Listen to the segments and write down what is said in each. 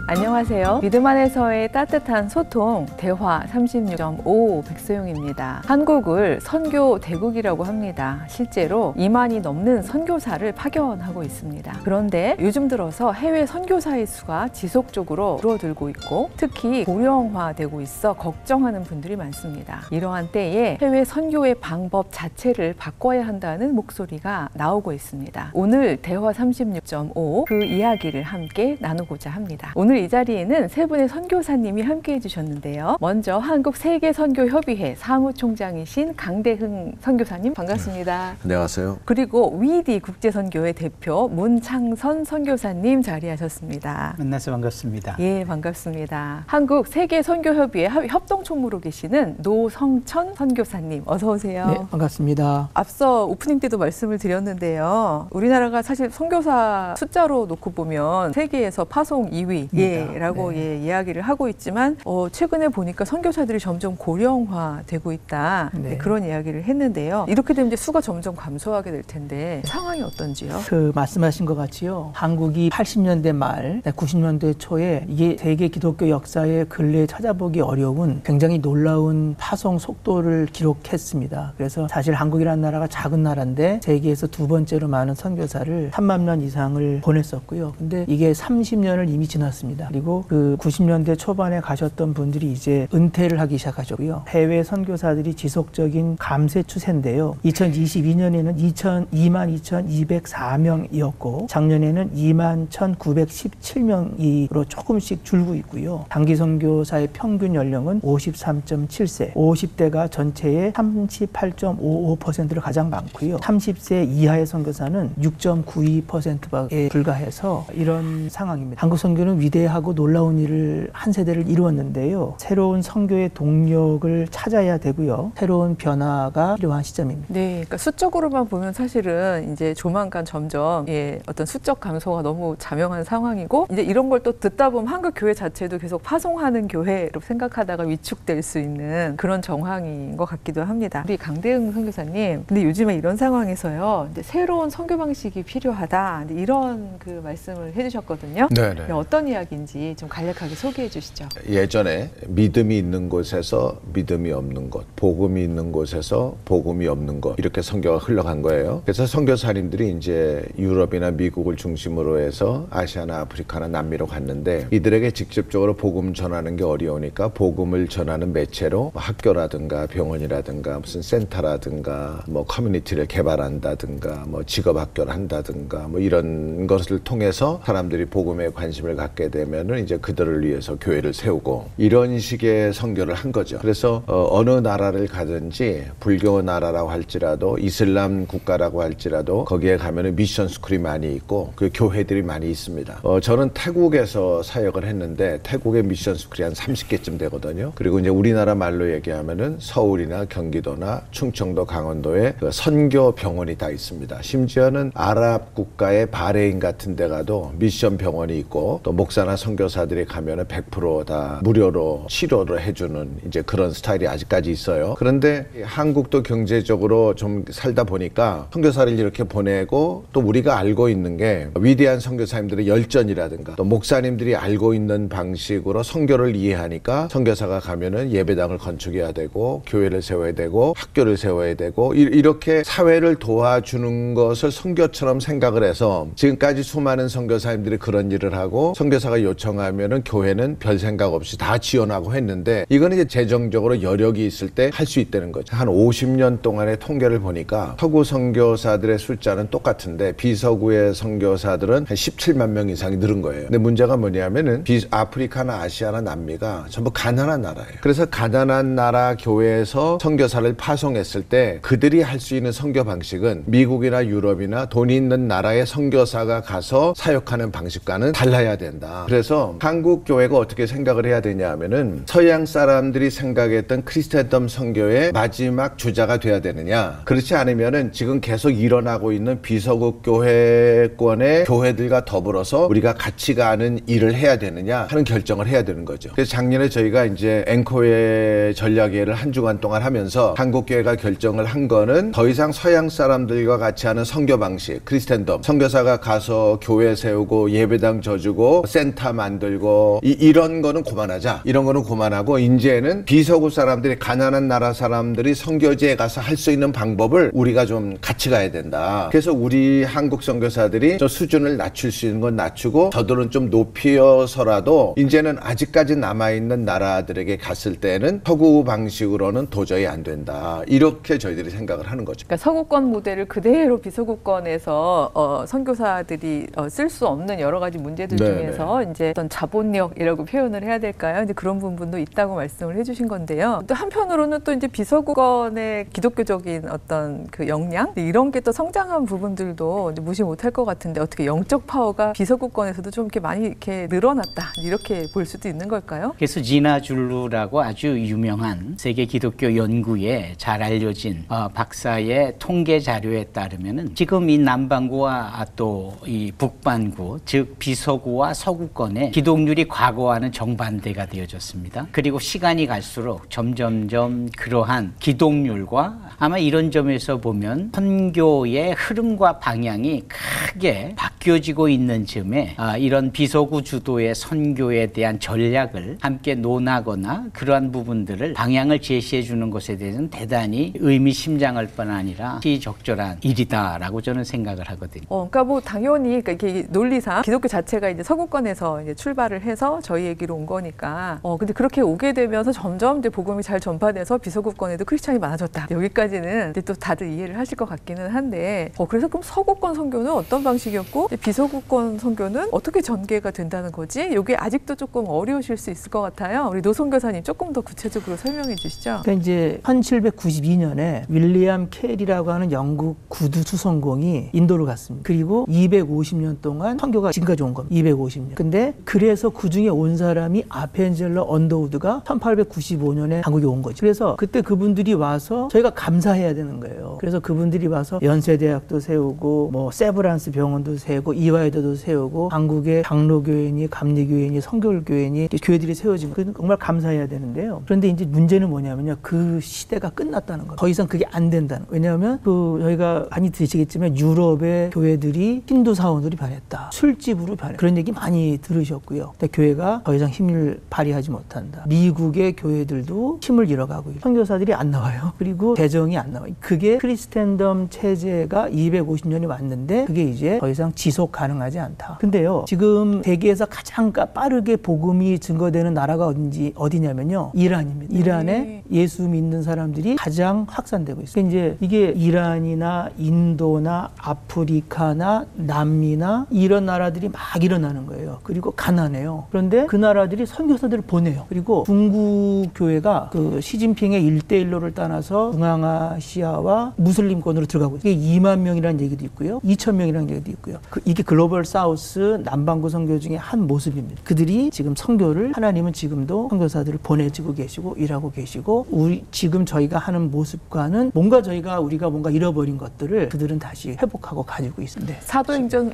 안녕하세요. 믿음 안에서의 따뜻한 소통 대화 36.5 백소영입니다. 한국을 선교 대국이라고 합니다. 실제로 2만이 넘는 선교사를 파견하고 있습니다. 그런데 요즘 들어서 해외 선교사의 수가 지속적으로 줄어들고 있고 특히 고령화되고 있어 걱정하는 분들이 많습니다. 이러한 때에 해외 선교의 방법 자체를 바꿔야 한다는 목소리가 나오고 있습니다. 오늘 대화 36.5 그 이야기를 함께 나누고자 합니다. 오늘 이 자리에는 세 분의 선교사님이 함께 해주셨는데요. 먼저 한국세계선교협의회 사무총장이신 강대흥 선교사님 반갑습니다. 안녕하세요. 그리고 위디 국제선교회 대표 문창선 선교사님 자리하셨습니다. 만나서 반갑습니다. 예, 반갑습니다. 한국세계선교협의회 협동총무로 계시는 노성천 선교사님 어서 오세요. 네, 반갑습니다. 앞서 오프닝 때도 말씀을 드렸는데요. 우리나라가 사실 선교사 숫자로 놓고 보면 세계에서 파송 2위라고 네. 이야기를 하고 있지만 최근에 보니까 선교사들이 점점 고령화되고 있다. 네. 그런 이야기를 했는데요. 이렇게 되면 이제 수가 점점 감소하게 될 텐데 상황이 어떤지요? 그 말씀하신 것 같이요. 한국이 80년대 말, 90년대 초에 이게 세계 기독교 역사의 근래에 찾아보기 어려운 굉장히 놀라운 파송 속도를 기록했습니다. 그래서 사실 한국이라는 나라가 작은 나라인데 세계에서 두 번째로 많은 선교사를 3만 명 이상을 보냈었고요. 근데 이게 30년을 이미 지났습니다. 그리고 그 90년대 초반에 가셨던 분들이 이제 은퇴를 하기 시작하셨고요. 해외 선교사들이 지속적인 감쇄 추세인데요. 2022년에는 22,204명이었고 작년에는 21,917명으로 조금씩 줄고 있고요. 단기 선교사의 평균 연령은 53.7세, 50대가 전체의 38.55%를 가장 많고요. 30세 이하의 선교사는 6.92%에 불과해서 이런 상황입니다. 한국 선교는 위대하고 놀라운 일을 한 세대를 이루었는데요. 새로운 선교의 동력을 찾아야 되고요. 새로운 변화가 필요한 시점입니다. 네, 그러니까 수적으로만 보면 사실은 이제 조만간 점점 어떤 수적 감소가 너무 자명한 상황이고 이제 이런 걸 또 듣다 보면 한국 교회 자체도 계속 파송하는 교회로 생각하다가 위축될 수 있는 그런 정황인 것 같기도 합니다. 우리 강대흥 선교사님, 근데 요즘에 이런 상황에서요, 이제 새로운 선교 방식이 필요하다 이런 그 말씀을 해주셨거든요. 네네. 어떤 이야기인지 좀 간략하게 소개해 주시죠. 예전에 믿음이 있는 곳에서 믿음이 없는 곳, 복음이 있는 곳에서 복음이 없는 곳 이렇게 선교가 흘러간 거예요. 그래서 선교사님들이 이제 유럽이나 미국을 중심으로 해서 아시아나 아프리카나 남미로 갔는데 이들에게 직접적으로 복음 전하는 게 어려우니까 복음을 전하는 매체로 학교라든가 병원이라든가 무슨 센터라든가 뭐 커뮤니티를 개발한다든가 뭐 직업학교를 한다든가 뭐 이런 것을 통해서 사람들이 복음에 관심을 갖게 되면은 이제 그들을 위해서 교회를 세우고 이런 식의 선교를 한 거죠. 그래서 어느 나라를 가든지 불교 나라라고 할지라도 이슬람 국가라고 할지라도 거기에 가면은 미션 스쿨이 많이 있고 그 교회들이 많이 있습니다. 저는 태국에서 사역을 했는데 태국의 미션 스쿨이 한 30개쯤 되거든요. 그리고 이제 우리나라 말로 얘기하면은 서울이나 경기도나 충청도 강원도에 그 선교 병원이 다 있습니다. 심지어는 아랍 국가의 바레인 같은 데 가도 미션 병원이 있고 또 목사나 선교사들이 가면은 100% 다 무료로 치료를 해주는 이제 그런 스타일이 아직까지 있어요. 그런데 한국도 경제적으로 좀 살다 보니까 선교사를 이렇게 보내고 또 우리가 알고 있는 게 위대한 선교사님들의 열전이라든가 또 목사님들이 알고 있는 방식으로 선교를 이해하니까 선교사가 가면은 예배당을 건축해야 되고 교회를 세워야 되고 학교를 세워야 되고 이렇게 사회를 도와주는 것을 선교처럼 생각을 해서 지금까지 수많은 선교사님들이 그런 일을 하고 선교사가 요청하면은 교회는 별 생각 없이 다 지원하고 했는데 이거는 이제 재정적으로 여력이 있을 때 할 수 있다는 거죠. 한 50년 동안의 통계를 보니까 서구 선교사들의 숫자는 똑같은데 비서구의 선교사들은 한 17만 명 이상이 늘은 거예요. 근데 문제가 뭐냐면은 아프리카나 아시아나 남미가 전부 가난한 나라예요. 그래서 가난한 나라 교회에서 선교사를 파송했을 때 그들이 할 수 있는 선교 방식은 미국이나 유럽이나 돈이 있는 나라의 선교사가 가서 사역하는 방식과는 달라야 된다. 그래서 한국 교회가 어떻게 생각을 해야 되냐 하면은 서양 사람들이 생각했던 크리스천덤 선교의 마지막 주자가 돼야 되느냐, 그렇지 않으면은 지금 계속 일어나고 있는 비서국 교회권의 교회들과 더불어서 우리가 같이 가는 일을 해야 되느냐 하는 결정을 해야 되는 거죠. 그래서 작년에 저희가 이제 앵커의 전략회의를 한 주간 동안 하면서 한국교회가 결정을 한 거는 더 이상 서양 사람들과 같이 하는 선교 방식, 크리스천덤, 선교사가 가서 교회 세우고 예배당 져주고 센터 센터 만들고 이런 거는 그만하자. 이런 거는 그만하고 이제는 비서구 사람들이 가난한 나라 사람들이 선교지에 가서 할 수 있는 방법을 우리가 좀 같이 가야 된다. 그래서 우리 한국 선교사들이 저 수준을 낮출 수 있는 건 낮추고 저들은 좀 높여서라도 이제는 아직까지 남아있는 나라들에게 갔을 때는 서구 방식으로는 도저히 안 된다. 이렇게 저희들이 생각을 하는 거죠. 그러니까 서구권 모델을 그대로 비서구권에서 선교사들이 쓸 수 없는 여러 가지 문제들 중에서 이제 어떤 자본력이라고 표현을 해야 될까요? 이제 그런 부분도 있다고 말씀을 해주신 건데요. 또 한편으로는 또 이제 비서구권의 기독교적인 어떤 그 역량 이런 게 또 성장한 부분들도 이제 무시 못할 것 같은데 어떻게 영적 파워가 비서구권에서도 좀 이렇게 많이 이렇게 늘어났다 이렇게 볼 수도 있는 걸까요? 그래서 지나 줄루라고 아주 유명한 세계 기독교 연구에 잘 알려진 박사의 통계 자료에 따르면은 지금 이 남반구와 또 이 북반구 즉 비서구와 서구권의 기독률이 과거와는 정반대가 되어졌습니다. 그리고 시간이 갈수록 점점점 그러한 기독률과 아마 이런 점에서 보면 선교의 흐름과 방향이 크게 바뀌어지고 있는 즈음에 이런 비서구 주도의 선교에 대한 전략을 함께 논하거나 그러한 부분들을 방향을 제시해 주는 것에 대해서는 대단히 의미심장할 뿐 아니라 시적절한 일이다라고 저는 생각을 하거든요. 그러니까 뭐 당연히 그러니까 이게 논리상 기독교 자체가 이제 서구권에서 이제 출발을 해서 저희에게로 온 거니까 근데 그렇게 오게 되면서 점점 이제 복음이 잘 전파돼서 비서구권에도 크리스찬이 많아졌다. 여기까지는 이제 또 다들 이해를 하실 것 같기는 한데 그래서 그럼 서구권 선교는 어떤 방식이었고 비서구권 선교는 어떻게 전개가 된다는 거지? 이게 아직도 조금 어려우실 수 있을 것 같아요. 우리 노 선교사님 조금 더 구체적으로 설명해 주시죠. 그러니까 이제 1792년에 윌리엄 켈이라고 하는 영국 구두 수송공이 인도를 갔습니다. 그리고 250년 동안 선교가 지금까지 온 겁니다. 250년. 근데 그래서 그중에 온 사람이 아펜젤러 언더우드가 1895년에 한국에 온 거죠. 그래서 그때 그분들이 와서 저희가 감사해야 되는 거예요. 그래서 그분들이 와서 연세대학도 세우고 뭐 세브란스 병원도 세우고 이화여대도 세우고 한국의 장로교회니 감리교회니 성결교회니 교회들이 세워진 거 정말 감사해야 되는데요. 그런데 이제 문제는 뭐냐면요. 그 시대가 끝났다는 거예요. 더 이상 그게 안 된다는 거예요. 왜냐하면 저희가 많이 들으시겠지만 유럽의 교회들이 힌두 사원으로 변했다. 술집으로 변했다. 그런 얘기 많이 들으셨고요. 근데 교회가 더 이상 힘을 발휘하지 못한다. 미국의 교회들도 힘을 잃어가고 있어요. 선교사들이 안 나와요. 그리고 대정이 안 나와요. 그게 크리스텐덤 체제가 250년이 왔는데 그게 이제 더 이상 지속 가능하지 않다. 근데요. 지금 세계에서 가장 빠르게 복음이 증거되는 나라가 어디냐면요. 이란입니다. 이란에 예수 믿는 사람들이 가장 확산되고 있어요. 그러니까 이제 이게 이란이나 인도나 아프리카나 남미나 이런 나라들이 막 일어나는 거예요. 그리고 가난해요. 그런데 그 나라들이 선교사들을 보내요. 그리고 중국 교회가 그 시진핑의 1대1로를 따라서 중앙아시아와 무슬림권으로 들어가고 있어요. 이게 2만 명이라는 얘기도 있고요. 2천 명이라는 얘기도 있고요. 이게 글로벌 사우스 남반구 선교 중에 한 모습입니다. 그들이 지금 선교를 하나님은 지금도 선교사들을 보내주고 계시고 일하고 계시고 지금 저희가 하는 모습과는 우리가 뭔가 잃어버린 것들을 그들은 다시 회복하고 가지고 있습니다. 사도행전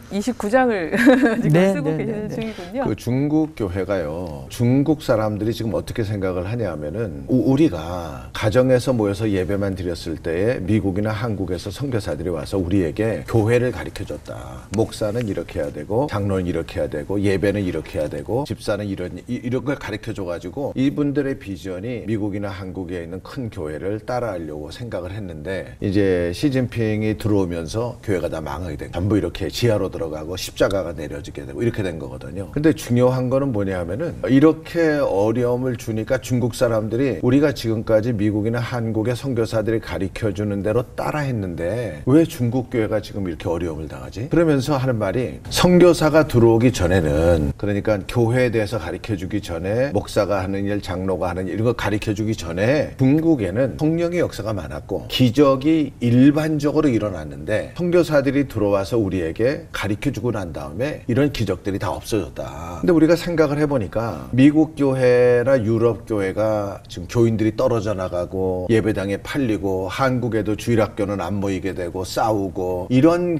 29장을 지금 쓰고 계시는 중이군요. 그 중국 교회가요. 중국 사람들이 지금 어떻게 생각을 하냐면은 우리가 가정에서 모여서 예배만 드렸을 때에 미국이나 한국에서 선교사들이 와서 우리에게 교회를 가르쳐줬다. 목사는 이렇게 해야 되고 장로는 이렇게 해야 되고 예배는 이렇게 해야 되고 집사는 이런 걸 가르쳐줘가지고 이분들의 비전이 미국이나 한국에 있는 큰 교회를 따라하려고 생각을 했는데 이제 시진핑이 들어오면서 교회가 다 망하게 된 거예요. 전부 이렇게 지하로 들어가고 십자가가 내려지게 되고 이렇게 된 거거든요. 근데 중요한 거는 뭐냐면은 이렇게 어려움을 주니까 중국 사람들이 우리가 지금까지 미국이나 한국의 선교사들이 가르쳐주는 대로 따라했는데 왜 중국 교회가 지금 이렇게 어려움을 당하지? 그러면서 하는 말이 선교사가 들어오기 전에는 그러니까 교회에 대해서 가르쳐주기 전에 목사가 하는 일, 장로가 하는 일 이런 거 가르쳐주기 전에 중국에는 성령의 역사가 많았고 기적이 일반적으로 일어났는데 선교사들이 들어와서 우리에게 가르쳐주고 난 다음에 이런 기적들이 다 없어졌다. 근데 우리가 생각을 해보니까 미국 교회나 유럽 교회가 지금 교인들이 떨어져 나가고 예배당에 팔리고 한국에도 주일학교는 안 모이게 되고 싸우고 이런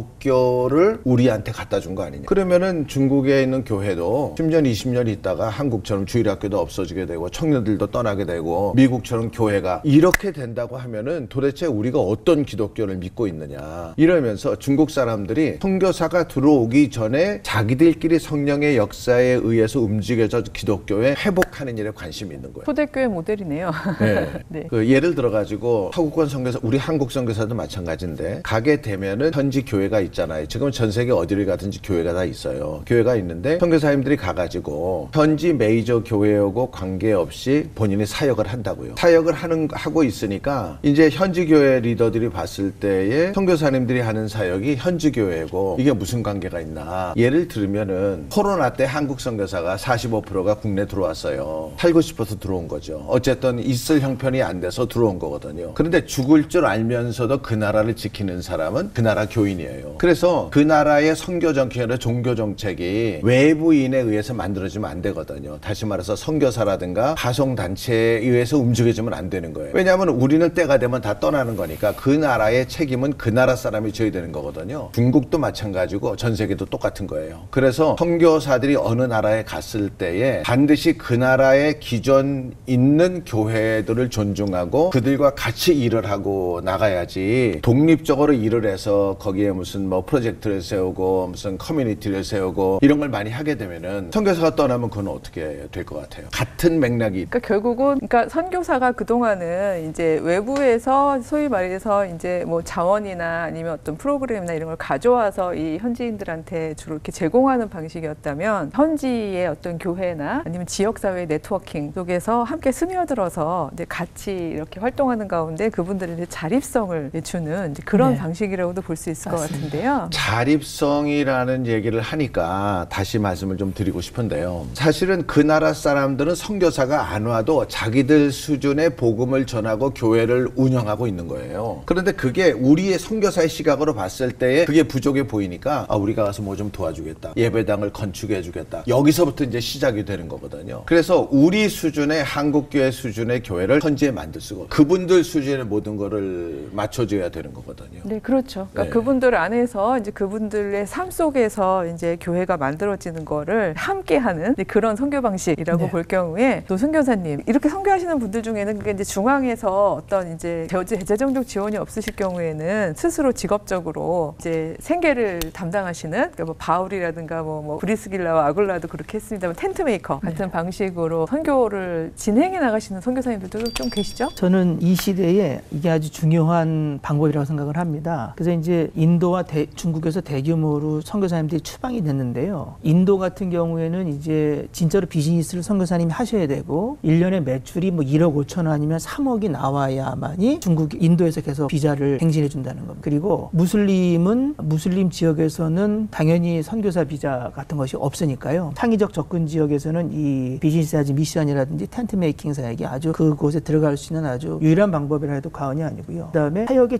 기독교를 우리한테 갖다 준 거 아니냐. 그러면은 중국에 있는 교회도 10년 20년 있다가 한국처럼 주일학교도 없어지게 되고 청년들도 떠나게 되고 미국처럼 교회가 이렇게 된다고 하면은 도대체 우리가 어떤 기독교를 믿고 있느냐. 이러면서 중국 사람들이 선교사가 들어오기 전에 자기들끼리 성령의 역사에 의해서 움직여져 기독교에 회복하는 일에 관심이 있는 거예요. 초대교회 모델이네요. 네. 네. 그 예를 들어가지고 서구권 선교사, 우리 한국 선교사도 마찬가지인데 가게 되면은 현지 교회가 있잖아요. 지금 전 세계 어디를 가든지 교회가 다 있어요. 교회가 있는데 선교사님들이 가가지고 현지 메이저 교회하고 관계없이 본인이 사역을 한다고요. 사역을 하고 있으니까 이제 현지 교회 리더들이 봤을 때에 선교사님들이 하는 사역이 현지 교회고 이게 무슨 관계가 있나. 예를 들면은 코로나 때 한국 선교사가 45%가 국내 들어왔어요. 살고 싶어서 들어온 거죠. 어쨌든 있을 형편이 안 돼서 들어온 거거든요. 그런데 죽을 줄 알면서도 그 나라를 지키는 사람은 그 나라 교인이에요. 그래서 그 나라의 선교 정책이나 종교 정책이 외부인에 의해서 만들어지면 안 되거든요. 다시 말해서 선교사라든가 파송 단체에 의해서 움직여지면 안 되는 거예요. 왜냐하면 우리는 때가 되면 다 떠나는 거니까 그 나라의 책임은 그 나라 사람이 져야 되는 거거든요. 중국도 마찬가지고 전 세계도 똑같은 거예요. 그래서 선교사들이 어느 나라에 갔을 때에 반드시 그 나라의 기존 있는 교회들을 존중하고 그들과 같이 일을 하고 나가야지 독립적으로 일을 해서 거기에 무슨 뭐 프로젝트를 세우고 무슨 커뮤니티를 세우고 이런 걸 많이 하게 되면은 선교사가 떠나면 그건 어떻게 될 것 같아요? 같은 맥락이. 그러니까 결국은 선교사가 그동안은 이제 외부에서 소위 말해서 이제 뭐 자원이나 아니면 어떤 프로그램이나 이런 걸 가져와서 이 현지인들한테 주로 이렇게 제공하는 방식이었다면 현지의 어떤 교회나 아니면 지역사회 네트워킹 속에서 함께 스며들어서 이제 같이 이렇게 활동하는 가운데 그분들의 이제 자립성을 주는 이제 그런 네. 방식이라고도 볼 수 있을 맞습니다. 것 같은데요. 자립성이라는 얘기를 하니까 다시 말씀을 좀 드리고 싶은데요. 사실은 그 나라 사람들은 선교사가 안 와도 자기들 수준의 복음을 전하고 교회를 운영하고 있는 거예요. 그런데 그게 우리의 선교사의 시각으로 봤을 때에 그게 부족해 보이니까 우리가 가서 뭐 좀 도와주겠다. 예배당을 건축해 주겠다. 여기서부터 이제 시작이 되는 거거든요. 그래서 우리 수준의 한국교회 수준의 교회를 현지에 만들 수가 그분들 수준의 모든 거를 맞춰줘야 되는 거거든요. 네, 그렇죠. 그러니까 네. 그분들 안에서 이제 그분들의 삶 속에서 이제 교회가 만들어지는 거를 함께하는 그런 선교 방식이라고 네. 볼 경우에 또 선교사님 이렇게 선교하시는 분들 중에는 그게 이제 중앙에서 어떤 이제 재정적 지원이 없으실 경우에는 스스로 직업적으로 이제 생계를 담당하시는 그러니까 뭐 바울이라든가 뭐 브리스길라와 아굴라도 그렇게 했습니다만 텐트 메이커 같은 방식으로 선교를 진행해 나가시는 선교사님들도 좀 계시죠? 저는 이 시대에 이게 아주 중요한 방법이라고 생각을 합니다. 그래서 이제 인도와 중국에서 대규모로 선교사님들이 추방이 됐는데요. 인도 같은 경우에는 이제 진짜로 비즈니스를 선교사님이 하셔야 되고 1년에 매출이 뭐 1억 5천 원이면 3억이 나와야만이 인도에서 계속 비자를 행진해 준다는 겁니다. 그리고 무슬림 지역에서는 당연히 선교사 비자 같은 것이 없으니까요. 창의적 접근 지역에서는 이 비즈니스 아지 미션이라든지 텐트 메이킹 사역이 아주 그곳에 들어갈 수 있는 아주 유일한 방법이라 해도 과언이 아니고요. 그다음에 사역의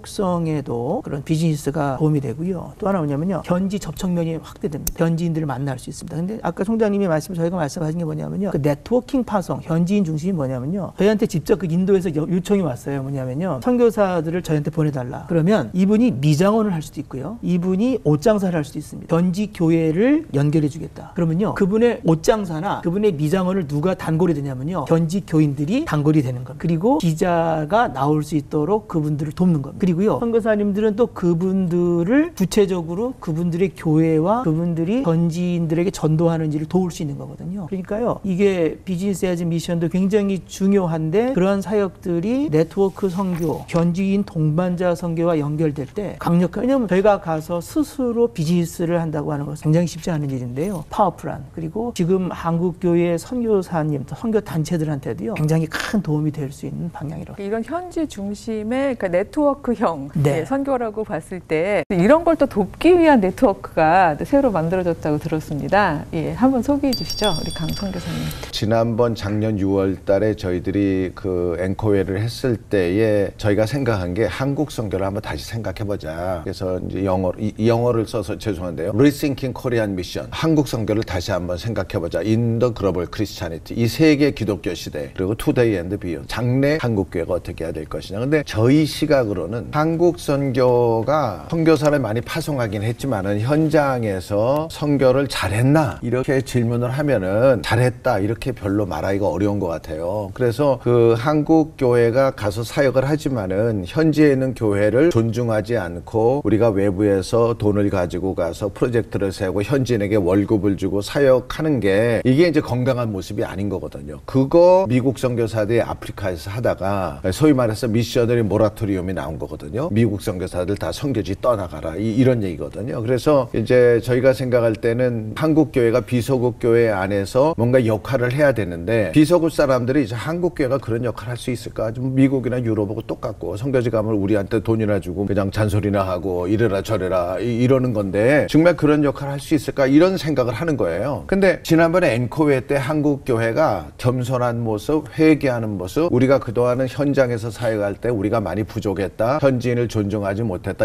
지속성에도 그런 비즈니스가 도움이 되고요. 또 하나 뭐냐면요. 현지 접촉면이 확대됩니다. 현지인들을 만날 수 있습니다. 근데 아까 총장님이 저희가 말씀하신 게 뭐냐면요. 그 네트워킹 파송, 현지인 중심이 뭐냐면요. 저희한테 직접 그 인도에서 요청이 왔어요. 뭐냐면요. 선교사들을 저희한테 보내달라. 그러면 이분이 미장원을 할 수도 있고요. 이분이 옷장사를 할 수도 있습니다. 현지 교회를 연결해 주겠다. 그러면요. 그분의 옷장사나 그분의 미장원을 누가 단골이 되냐면요. 현지 교인들이 단골이 되는 겁니다. 그리고 기자가 나올 수 있도록 그분들을 돕는 겁니다. 그리고요. 선교사님들은 또 그분들을 구체적으로 그분들의 교회와 그분들이 현지인들에게 전도하는 일을 도울 수 있는 거거든요. 그러니까요. 이게 비즈니스 에즈 미션도 굉장히 중요한데 그러한 사역들이 네트워크 선교, 현지인 동반자 선교와 연결될 때 강력한 왜냐하면 저희가 가서 스스로 비즈니스를 한다고 하는 것은 굉장히 쉽지 않은 일인데요. 파워풀한 그리고 지금 한국교회 선교사님, 선교단체들한테도요. 굉장히 큰 도움이 될 수 있는 방향이라고. 이런 현지 중심의 그러니까 네트워크형 네. 선교라고 봤을 때 이런 걸 또 돕기 위한 네트워크가 새로 만들어졌다고 들었습니다. 예, 한번 소개해 주시죠. 우리 강 선교사님. 지난번 작년 6월 달에 저희들이 그 앵커회를 했을 때에 저희가 생각한 게 한국 선교를 한번 다시 생각해보자. 그래서 이제 영어를 써서 죄송한데요. Rethinking Korean Mission. 한국 선교를 다시 한번 생각해보자. In the Global Christianity. 이 세계 기독교 시대. 그리고 Today and Beyond. 장래 한국교회가 어떻게 해야 될 것이냐. 근데 저희 시각으로는 한국 선교가 선교사를 많이 파송하긴 했지만은 현장에서 선교를 잘했나? 이렇게 질문을 하면은 잘했다. 이렇게 별로 말하기가 어려운 것 같아요. 그래서 그 한국 교회가 가서 사역을 하지만은 현지에 있는 교회를 존중하지 않고 우리가 외부에서 돈을 가지고 가서 프로젝트를 세우고 현지인에게 월급을 주고 사역하는 게 이게 이제 건강한 모습이 아닌 거거든요. 그거 미국 선교사들이 아프리카에서 하다가 소위 말해서 미셔너리 모라토리움이 나온 거거든요. 미국 선교사들 다 선교지 떠나가라 이런 얘기거든요. 그래서 이제 저희가 생각할 때는 한국 교회가 비서국 교회 안에서 뭔가 역할을 해야 되는데 비서국 사람들이 이제 한국 교회가 그런 역할을 할 수 있을까? 좀 미국이나 유럽하고 똑같고 선교지 가면 우리한테 돈이나 주고 그냥 잔소리나 하고 이래라 저래라 이러는 건데 정말 그런 역할을 할 수 있을까? 이런 생각을 하는 거예요. 근데 지난번에 앵커회 때 한국 교회가 겸손한 모습, 회개하는 모습, 우리가 그동안은 현장에서 사역할 때 우리가 많이 부족했다, 현지인을 존중하지 못했다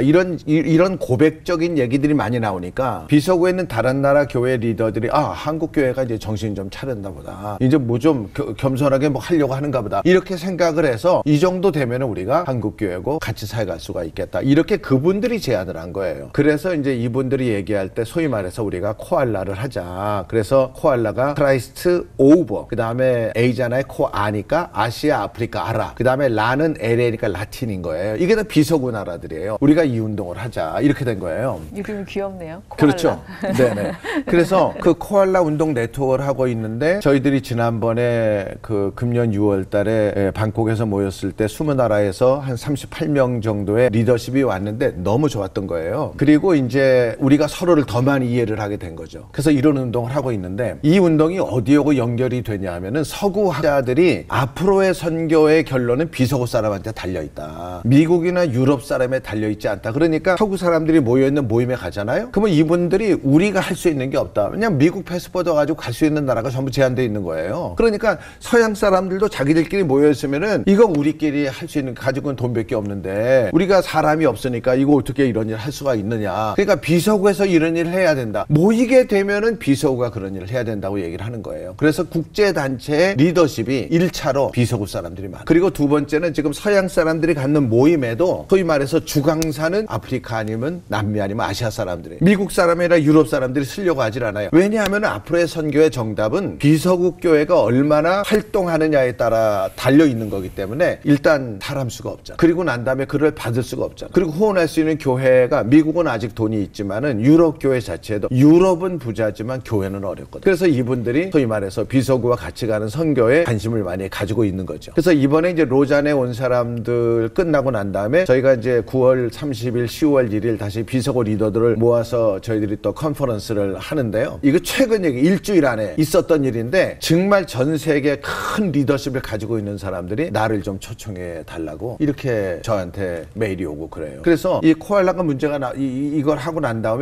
이런 고백적인 얘기들이 많이 나오니까 비서구에 있는 다른 나라 교회 리더들이 한국 교회가 이제 정신 좀 차렸나 보다, 이제 뭐 좀 겸손하게 뭐 하려고 하는가 보다 이렇게 생각을 해서 이 정도 되면 우리가 한국 교회고 같이 사역할 수가 있겠다 이렇게 그분들이 제안을 한 거예요. 그래서 이제 이분들이 얘기할 때 소위 말해서 우리가 코알라를 하자. 그래서 코알라가 크라이스트 오버, 그 다음에 A잖아요. 코아니까 아시아 아프리카 아라, 그 다음에 라는 LA니까 라틴인 거예요. 이게 다 비서구 나라들이에요. 우리가 이 운동을 하자 이렇게 된 거예요. 이름이 귀엽네요. 코알라. 그렇죠. 네네. 그래서 그 코알라 운동 네트워크를 하고 있는데 저희들이 지난번에 그 금년 6월 달에 방콕에서 모였을 때 20나라에서 한 38명 정도의 리더십이 왔는데 너무 좋았던 거예요. 그리고 이제 우리가 서로를 더 많이 이해를 하게 된 거죠. 그래서 이런 운동을 하고 있는데 이 운동이 어디하고 연결이 되냐 하면은 서구 학자들이 앞으로의 선교의 결론은 비서구 사람한테 달려있다. 미국이나 유럽 사람에 달려있지 않다. 그러니까 서구 사람들이 모여있는 모임에 가잖아요. 그러면 이분들이 우리가 할 수 있는 게 없다. 그냥 미국 패스포드 가지고 갈 수 있는 나라가 전부 제한되어 있는 거예요. 그러니까 서양 사람들도 자기들끼리 모여있으면은 이거 우리끼리 할 수 있는 가지고는 돈밖에 없는데 우리가 사람이 없으니까 이거 어떻게 이런 일을 할 수가 있느냐. 그러니까 비서구에서 이런 일을 해야 된다. 모이게 되면은 비서구가 그런 일을 해야 된다고 얘기를 하는 거예요. 그래서 국제단체의 리더십이 1차로 비서구 사람들이 많아요. 그리고 두 번째는 지금 서양 사람들이 갖는 모임에도 소위 말해서 주강사는 아프리카 아니면 남미 아니면 아시아 사람들이, 미국 사람이나 유럽 사람들이 쓰려고 하질 않아요. 왜냐하면 앞으로의 선교의 정답은 비서국 교회가 얼마나 활동하느냐에 따라 달려있는 거기 때문에 일단 사람 수가 없잖아. 그리고 난 다음에 그를 받을 수가 없잖아. 그리고 후원할 수 있는 교회가 미국은 아직 돈이 있지만은 유럽 교회 자체도 유럽은 부자지만 교회는 어렵거든. 그래서 이분들이 소위 말해서 비서구와 같이 가는 선교에 관심을 많이 가지고 있는 거죠. 그래서 이번에 이제 로잔에 온 사람들 끝나고 난 다음에 저희가 이제 9월 30일, 10월 1일 다시 비서구 리더들을 모아서 저희들이 또 컨퍼런스를 하는데요. 이거 최근 얘기 일주일 안에 있었던 일인데 정말 전 세계 큰 리더십을 가지고 있는 사람들이 나를 좀 초청해 달라고 이렇게 저한테 메일이 오고 그래요. 그래서 이 코알라가 문제가 이걸 하고 난 다음에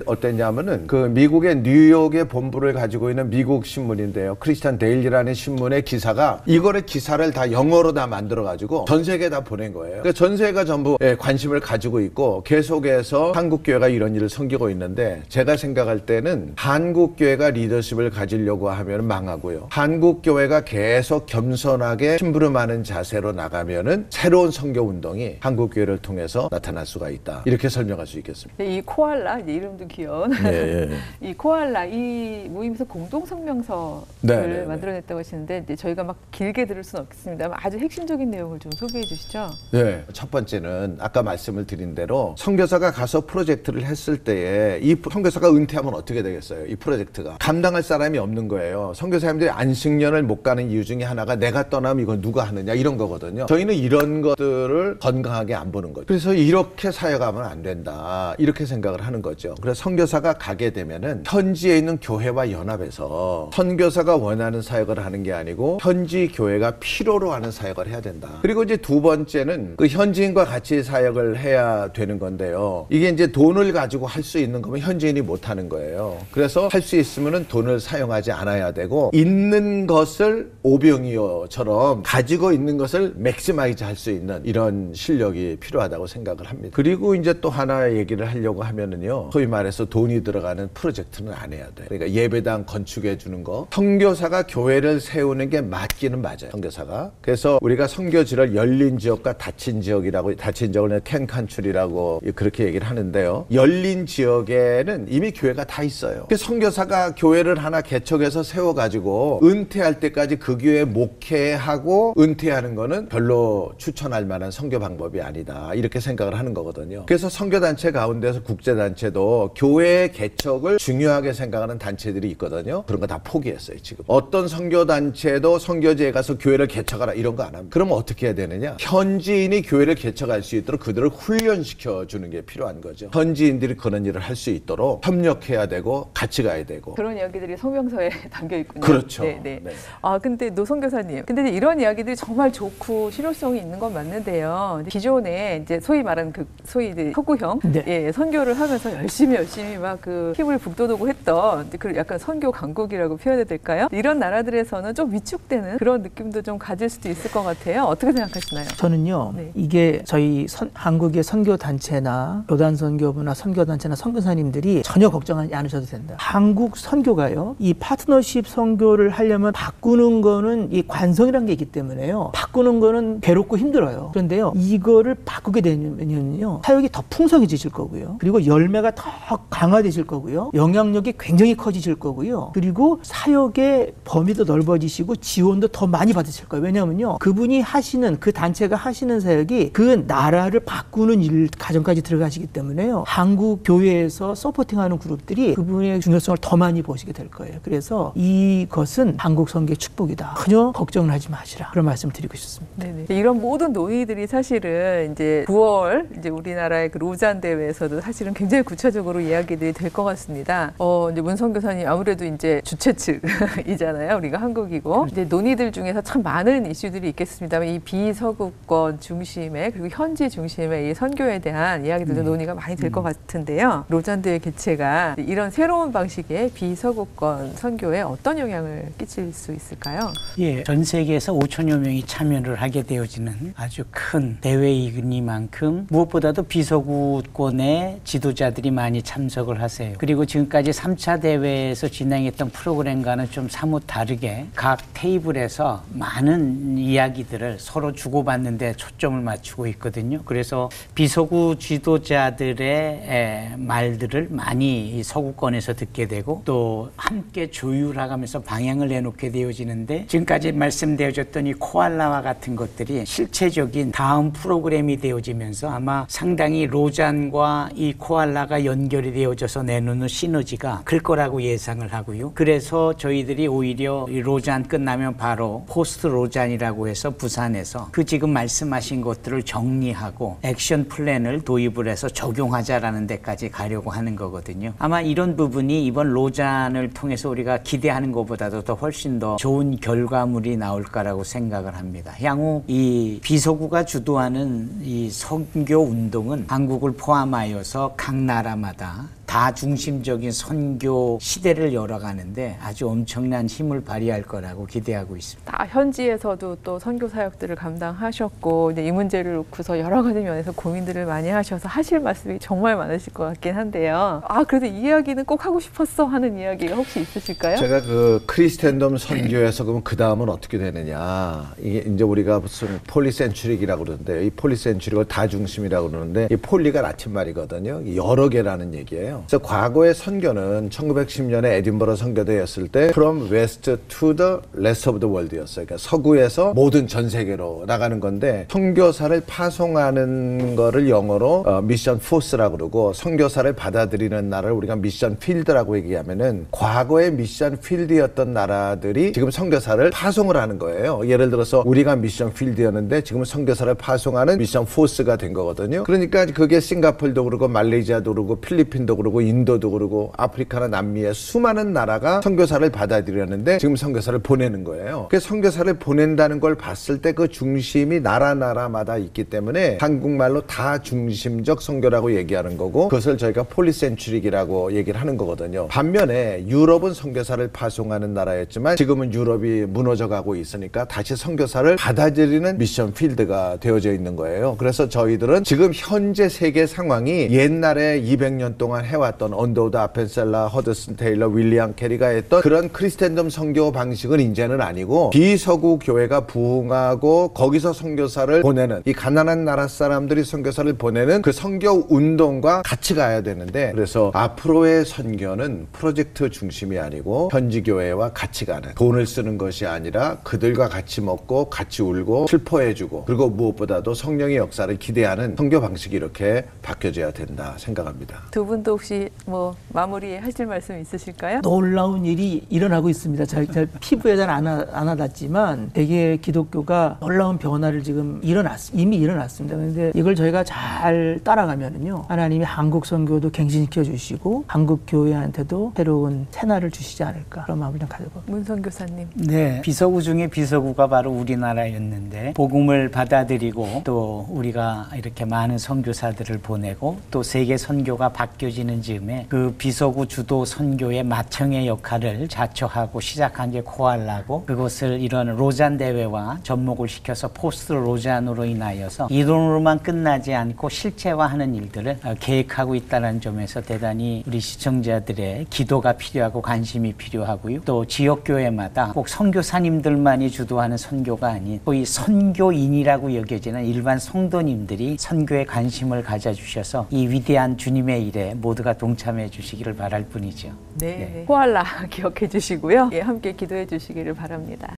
어땠냐면은 그 미국의 뉴욕의 본부를 가지고 있는 미국 신문인데요. 크리스찬 데일리라는 신문의 기사가 이거를 기사를 다 영어로 다 만들어 가지고 전 세계에 다 보낸 거예요. 그러니까 전 세계가 전부 관심을 가지고 있고 계속해서 한국 교회가 이런 일을 섬기고 있는데 제가 생각할 때는 한국 교회가 리더십을 가지려고 하면 망하고요. 한국 교회가 계속 겸손하게 심부름하는 자세로 나가면은 새로운 선교 운동이 한국 교회를 통해서 나타날 수가 있다. 이렇게 설명할 수 있겠습니다. 이 코알라, 이름도 귀여운 이 코알라 이 모임에서 공동 성명서를 만들어냈다고 하시는데 이제 저희가 막 길게 들을 수는 없겠습니다만 아주 핵심적인 내용을 좀 소개해 주시죠. 네, 첫 번째는 아까 말씀을 드린 대로 선교사가 가서 프로젝트를 했을 때에 이 선교사가 은퇴하면 어떻게 되겠어요? 이 프로젝트가 감당할 사람이 없는 거예요. 선교사님들이 안식년을 못 가는 이유 중에 하나가 내가 떠나면 이건 누가 하느냐 이런 거거든요. 저희는 이런 것들을 건강하게 안 보는 거죠. 그래서 이렇게 사역하면 안 된다 이렇게 생각을 하는 거죠. 그래서 선교사가 가게 되면은 현지에 있는 교회와 연합해서 선교사가 원하는 사역을 하는 게 아니고 현지 교회가 필요로 하는 사역을 해야 된다. 그리고 이제 두 번째는 그 현지인과 같이 사역을 해야 되는 건데요. 이게 이제 돈을 가지고 할 수 있는 거면 현지인이 못 하는 거예요. 그래서 할 수 있으면은 돈을 사용하지 않아야 되고 있는 것을 오병이어처럼 가지고 있는 것을 맥시마이즈 할 수 있는 이런 실력이 필요하다고 생각을 합니다. 그리고 이제 또 하나 얘기를 하려고 하면은요. 소위 말해서 돈이 들어가는 프로젝트는 안 해야 돼. 그러니까 예배당 건축해 주는 거. 선교사가 교회를 세우는 게 맞기는 맞아요. 선교사가. 그래서 우리가 선교지를 열린 지역과 닫힌 지역이라고, 닫힌 지역은 캔칸출이라고 그렇게 얘기를 하는데요. 열린 지역에는 이미 교회가 다 있어요. 선교사가 교회를 하나 개척해서 세워가지고 은퇴할 때까지 그 교회 목회하고 은퇴하는 거는 별로 추천할 만한 선교 방법이 아니다. 이렇게 생각을 하는 거거든요. 그래서 선교단체 가운데서 국제단체도 교회 개척을 중요하게 생각하는 단체들이 있거든요. 그런 거 다 포기했어요. 지금 어떤 선교 단체도 선교지에 가서 교회를 개척하라 이런 거 안 합니다. 그러면 어떻게 해야 되느냐? 현지인이 교회를 개척할 수 있도록 그들을 훈련시켜 주는 게 필요한 거죠. 현지인들이 그런 일을 할 수 있도록 협력해야 되고 같이 가야 되고. 그런 이야기들이 성명서에 담겨 있군요. 그렇죠. 네. 네. 아 근데 노선교사님, 근데 이런 이야기들이 정말 좋고 실효성이 있는 건 맞는데요. 기존에 이제 소위 말하는 그 소위 서구형 네. 예, 선교를 하면서 열심히 막 그 힘을 북돋우고 했던 그 약간 선교 강국이라고 표현해야 될까요? 이런 나라들에서는 좀 위축되는 그런 느낌도 좀 가질 수도 있을 것 같아요. 어떻게 생각하시나요? 저는요, 네. 이게 저희 한국의 선교 단체나 교단 선교부나 선교 단체나 선교사님들이 전혀 걱정하지 않으셔도 된다. 한국 선교가요, 이 파트너십 선교를 하려면 바꾸는 거는 이 관성이라는 게 있기 때문에요. 바꾸는 거는 괴롭고 힘들어요. 그런데요, 이거를 바꾸게 되면요, 사역이 더 풍성해지실 거고요. 그리고 열매가 더 강화되실 거고요. 영향력이 굉장히 커지실 거고요. 그리고 사역의 범위도 넓어지시고 지원도 더 많이 받으실 거예요. 왜냐하면요, 그분이 하시는, 그 단체가 하시는 사역이 그 나라를 바꾸는 일 과정까지 들어가시기 때문에요. 한국 교회에서 서포팅하는 그룹들이 그분의 중요성을 더 많이 보시게 될 거예요. 그래서 이것은 한국 선교의 축복이다. 전혀 걱정을 하지 마시라. 그런 말씀 드리고 싶습니다. 네네. 이런 모든 논의들이 사실은 이제 9월 이제 우리나라의 그 로잔 대회에서도 사실은 굉장히 구체적으로 이야기들이 될 것 같습니다. 이제 문선 교사님 아무래도 이제 주최 측이잖아요. 우리가 한국이고 이제 논의들 중에서 참 많은 이슈들이 있겠습니다만 이 비서구권 중심의 그리고 현지 중심의 이 선교에 대한 이야기들도 논의가 많이 될 것 같은데요. 로잔 대회 개최가 이런 새로운 방식의 비서구권 선교에 어떤 영향을 끼칠 수 있을까요? 예, 전 세계에서 5천여 명이 참여를 하게 되어지는 아주 큰 대회이니만큼 무엇보다도 비서구권의 지도자들이 많이 참석을 하세요. 그리고 지금까지 3차 대회에서 진행했던 프로그램과는 좀 사뭇 다르게 각 테이블에서 많은 이야기들을 서로 주고받는 데 초점을 맞추고 있거든요. 그래서 비서구 지도자들의 말들을 많이 서구권에서 듣게 되고 또 함께 조율하면서 방향을 내놓게 되어지는데 지금까지 말씀되어졌던 이 코알라와 같은 것들이 실체적인 다음 프로그램이 되어지면서 아마 상당히 로잔과 이 코알라가 연결이 되어져서 내놓는 시너지가 클 거라고 예상을 하고요. 그래서 저희들이 오히려 이 로잔 끝나면 바로 포스트 로잔이라고 해서 부산에서 그 지금 말씀하신 것들을 정리하고 액션 플랜을 도입을 해서 적용하자라는 데까지 가려고 하는 거거든요. 아마 이런 부분이 이번 로잔을 통해서 우리가 기대하는 것보다도 더 훨씬 더 좋은 결과물이 나올 거라고 생각을 합니다. 향후 이 비서구가 주도하는 이 선교 운동은 한국을 포함하여서 각 나라마다 다중심적인 선교 시대를 열어가는데 아주 엄청난 힘을 발휘할 거라고 기대하고 있습니다. 다 현지에서도 또 선교 사역들을 감당하셨고 이제 이 문제를 놓고서 여러 가지 면에서 고민들을 많이 하셔서 하실 말씀이 정말 많으실 것 같긴 한데요. 그래도 이 이야기는 꼭 하고 싶었어 하는 이야기가 혹시 있으실까요? 제가 그 크리스텐덤 선교에서 그러면 그 다음은 어떻게 되느냐. 이게 이제 우리가 무슨 폴리센츄릭이라고 그러는데 이 폴리센츄릭을 다중심이라고 그러는데 이 폴리가 라틴 말이거든요. 여러 개라는 얘기예요. 그래서 과거의 선교는 1910년에 에딘버러 선교대였을 때 From West to the Rest of the World였어요. 그러니까 서구에서 모든 전 세계로 나가는 건데 선교사를 파송하는 거를 영어로 미션 포스라고 그러고 선교사를 받아들이는 나라를 우리가 미션 필드라고 얘기하면은 과거의 미션 필드였던 나라들이 지금 선교사를 파송을 하는 거예요. 예를 들어서 우리가 미션 필드였는데 지금 선교사를 파송하는 미션 포스가 된 거거든요. 그러니까 그게 싱가포르도 그러고 말레이시아도 그러고 필리핀도 그러고 인도도 그러고 아프리카나 남미의 수많은 나라가 선교사를 받아들였는데 지금 선교사를 보내는 거예요. 그 선교사를 보낸다는 걸 봤을 때 그 중심이 나라마다 있기 때문에 한국말로 다중심적 선교라고 얘기하는 거고 그것을 저희가 폴리센츄릭이라고 얘기를 하는 거거든요. 반면에 유럽은 선교사를 파송하는 나라였지만 지금은 유럽이 무너져가고 있으니까 다시 선교사를 받아들이는 미션 필드가 되어져 있는 거예요. 그래서 저희들은 지금 현재 세계 상황이 옛날에 200년 동안 해왔던 언더우드 아펜셀라, 허드슨 테일러, 윌리엄 캐리가 했던 그런 크리스텐덤 선교 방식은 이제는 아니고 비서구 교회가 부흥하고 거기서 선교사를 보내는 이 가난한 나라 사람들이 선교사를 보내는 그 선교 운동과 같이 가야 되는데 그래서 앞으로의 선교는 프로젝트 중심이 아니고 현지 교회와 같이 가는 돈을 쓰는 것이 아니라 그들과 같이 먹고 같이 울고 슬퍼해주고 그리고 무엇보다도 성령의 역사를 기대하는 선교 방식이 이렇게 바뀌어져야 된다 생각합니다. 두 분도 혹시 혹시 뭐 마무리 하실 말씀 있으실까요? 놀라운 일이 일어나고 있습니다. 잘 피부에 잘 안 와닿지만 세계 기독교가 놀라운 변화를 지금 이미 일어났습니다. 그런데 이걸 저희가 잘 따라가면은요, 하나님이 한국 선교도 갱신시켜 주시고 한국 교회한테도 새로운 새날을 주시지 않을까, 그런 마음을 좀 가져봅니다. 문선 교사님. 네, 비서구 중에 비서구가 바로 우리나라였는데 복음을 받아들이고 또 우리가 이렇게 많은 선교사들을 보내고 또 세계 선교가 바뀌어지는 즈음에 그 비서구 주도 선교의 맏형의 역할을 자처하고 시작한 게 코알라고, 그것을 이런 로잔 대회와 접목을 시켜서 포스트 로잔으로 인하여서 이론으로만 끝나지 않고 실체화하는 일들을 계획하고 있다는 점에서 대단히 우리 시청자들의 기도가 필요하고 관심이 필요하고요. 또 지역교회마다 꼭 선교사님들만이 주도하는 선교가 아닌 거의 선교인이라고 여겨지는 일반 성도님들이 선교에 관심을 가져주셔서 이 위대한 주님의 일에 모두가 동참해 주시기를 바랄 뿐이죠. 네. 코알라 기억해 주시고요. 예, 함께 기도해 주시기를 바랍니다.